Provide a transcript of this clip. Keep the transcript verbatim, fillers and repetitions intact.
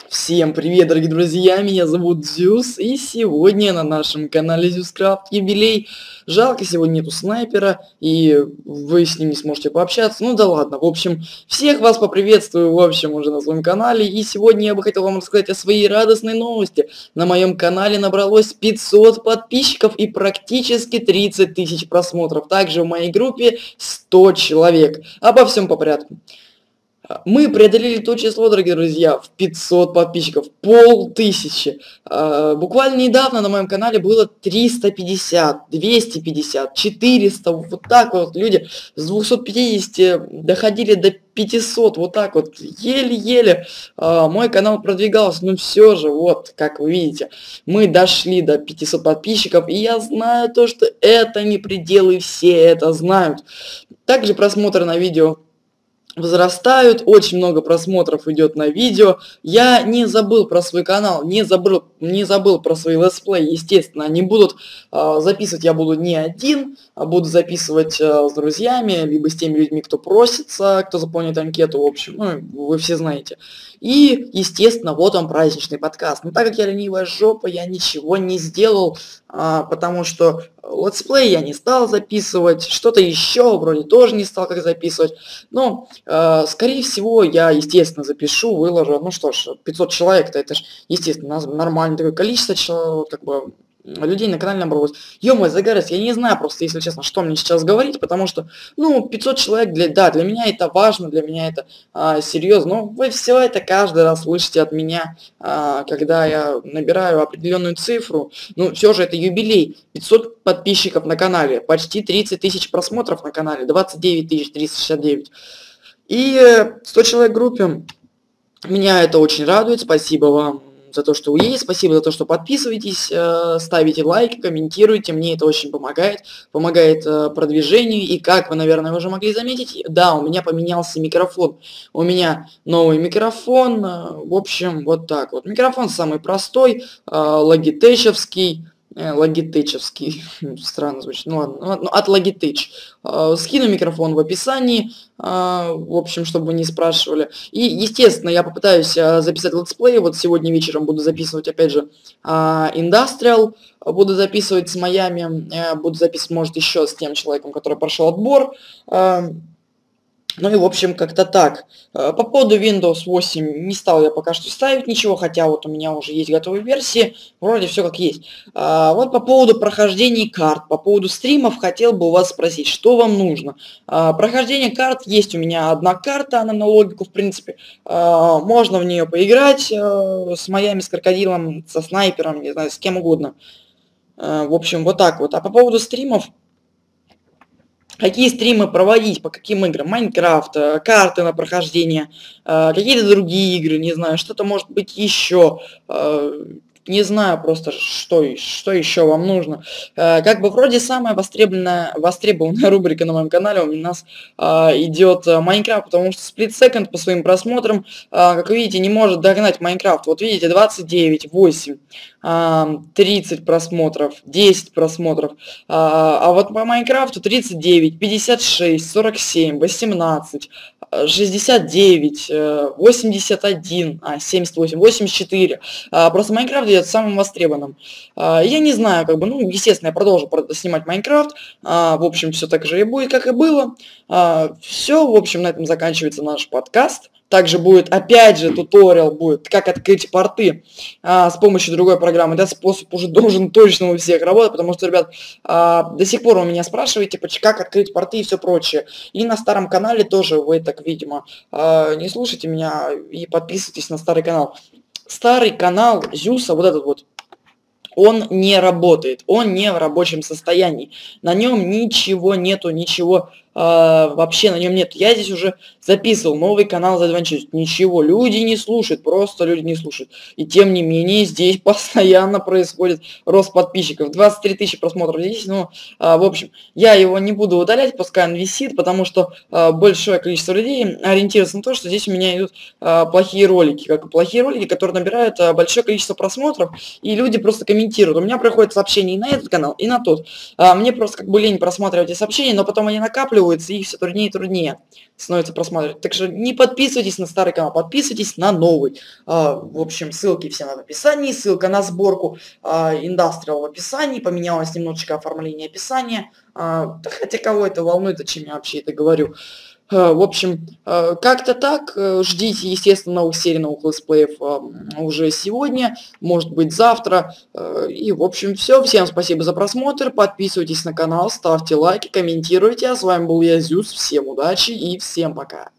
Всем привет, дорогие друзья, меня зовут Зюс, и сегодня на нашем канале ZeusCraft юбилей. Жалко, сегодня нету снайпера, и вы с ним не сможете пообщаться, ну да ладно. В общем, всех вас поприветствую, в общем, уже на своем канале, и сегодня я бы хотел вам рассказать о своей радостной новости. На моем канале набралось пятьсот подписчиков и практически тридцать тысяч просмотров, также в моей группе сто человек. Обо всем по порядку. Мы преодолели то число, дорогие друзья, в пятьсот подписчиков, полтысячи. А, буквально недавно на моем канале было триста пятьдесят, двести пятьдесят, четыреста, вот так вот люди с двухсот пятидесяти доходили до пятисот, вот так вот, еле-еле а, мой канал продвигался, но все же, вот, как вы видите, мы дошли до пятисот подписчиков, и я знаю то, что это не пределы, все это знают. Также просмотры на видео возрастают, очень много просмотров идет на видео. Я не забыл про свой канал, не забыл, не забыл про свои летсплеи, естественно, они будут. Э, записывать я буду не один, а буду записывать э, с друзьями, либо с теми людьми, кто просится, кто заполнит анкету, в общем, ну, вы все знаете. И, естественно, вот он, праздничный подкаст. Но так как я ленивая жопа, я ничего не сделал, э, потому что летсплей я не стал записывать, что-то еще вроде тоже не стал как записывать. Но Э, скорее всего, я, естественно, запишу, выложу. Ну что ж, пятьсот человек-то это ж, естественно, нормальное такое количество человек, как бы, людей на канале набралось. Ё-моё, загорелся, я не знаю просто, если честно, что мне сейчас говорить, потому что, ну, пятьсот человек, для, да, для меня это важно, для меня это а, серьезно. Но вы все это каждый раз слышите от меня, а, когда я набираю определенную цифру. Ну, все же это юбилей. пятьсот подписчиков на канале, почти тридцать тысяч просмотров на канале, двадцать девять тысяч триста шестьдесят девять. И сто человек в группе. Меня это очень радует. Спасибо вам за то, что вы есть. Спасибо за то, что подписываетесь, ставите лайки, комментируете. Мне это очень помогает. Помогает продвижению. И как вы, наверное, уже могли заметить, да, у меня поменялся микрофон. У меня новый микрофон. В общем, вот так вот. Микрофон самый простой, логитечевский. Логитечевский, странно звучит, ну ладно, ну, от Logitech. Скину микрофон в описании, в общем, чтобы вы не спрашивали. И, естественно, я попытаюсь записать летсплей, вот сегодня вечером буду записывать, опять же, Industrial, буду записывать с Майами, буду записывать, может, еще с тем человеком, который прошел отбор. Ну и, в общем, как-то так. По поводу Windows восемь не стал я пока что ставить ничего, хотя вот у меня уже есть готовые версии, вроде все как есть. А, вот по поводу прохождения карт, по поводу стримов хотел бы у вас спросить, что вам нужно. А, прохождение карт есть у меня одна карта, она на логику, в принципе. А, можно в нее поиграть а, с Майами, с крокодилом, со снайпером, не знаю, с кем угодно. А, в общем, вот так вот. А по поводу стримов... Какие стримы проводить, по каким играм? Майнкрафт, карты на прохождение, какие-то другие игры, не знаю, что-то может быть еще. Не знаю просто, что, что еще вам нужно. Как бы вроде самая востребованная, востребованная рубрика на моем канале у нас идет Майнкрафт, потому что Split Second по своим просмотрам, как вы видите, не может догнать Майнкрафт. Вот видите, двадцать девять, восемь, тридцать просмотров, десять просмотров. А вот по Майнкрафту тридцать девять, пятьдесят шесть, сорок семь, восемнадцать, шестьдесят девять, восемьдесят один, а, семьдесят восемь, восемьдесят четыре. Просто Майнкрафт идет самым востребованным. Я не знаю, как бы, ну, естественно, я продолжу снимать Майнкрафт. В общем, все так же и будет, как и было. Все, в общем, на этом заканчивается наш подкаст. Также будет, опять же, туториал будет, как открыть порты а, с помощью другой программы. Этот способ уже должен точно у всех работать, потому что, ребят, а, до сих пор вы меня спрашиваете, как открыть порты и все прочее. И на старом канале тоже вы так, видимо, а, не слушайте меня и подписывайтесь на старый канал. Старый канал Зюса, вот этот вот, он не работает, он не в рабочем состоянии. На нем ничего нету, ничего э, вообще на нем нет. Я здесь уже записывал новый канал за Adventure. Ничего, люди не слушают, просто люди не слушают. И тем не менее, здесь постоянно происходит рост подписчиков. двадцать три тысячи просмотров здесь, ну, э, в общем, я его не буду удалять, пускай он висит, потому что э, большое количество людей ориентируется на то, что здесь у меня идут э, плохие ролики, как плохие ролики, которые набирают э, большое количество просмотров, и люди просто комментируют. У меня приходят сообщения и на этот канал, и на тот. А, мне просто как бы лень просматривать эти сообщения, но потом они накапливаются, оказывается, их все труднее и труднее становится просматривать. Так что не подписывайтесь на старый канал, подписывайтесь на новый. А, в общем, ссылки все в описании, ссылка на сборку а, Industrial в описании, поменялось немножечко оформление описания. А, да хотя кого это волнует, о чем я вообще это говорю. А, в общем, а, как-то так. э, Ждите, естественно, новых серий, новых летсплеев а, уже сегодня, может быть завтра. Э, И, в общем, все. Всем спасибо за просмотр. Подписывайтесь на канал, ставьте лайки, комментируйте. А с вами был я, Зюс. Всем удачи и всем пока.